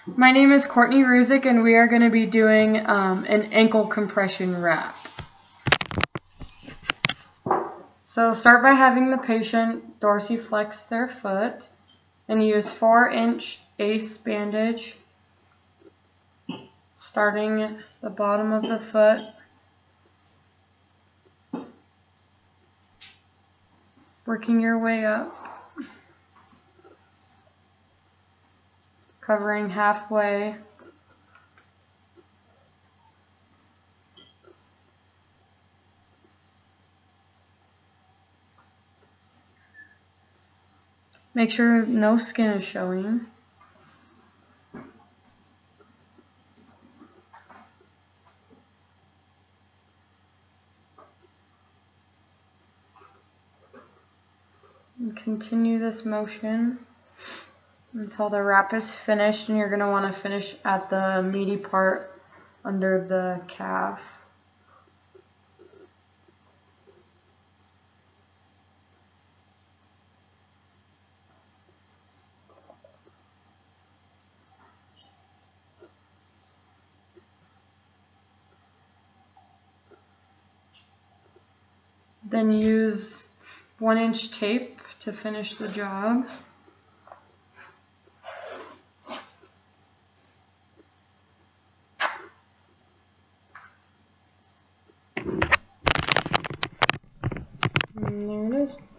My name is Courtney Ruzick, and we are going to be doing an ankle compression wrap. So start by having the patient dorsiflex their foot and use 4-inch ACE bandage starting at the bottom of the foot. Working your way up, covering halfway. Make sure no skin is showing. And continue this motion until the wrap is finished, and you're going to want to finish at the meaty part under the calf. Then use 1-inch tape to finish the job. And there it is.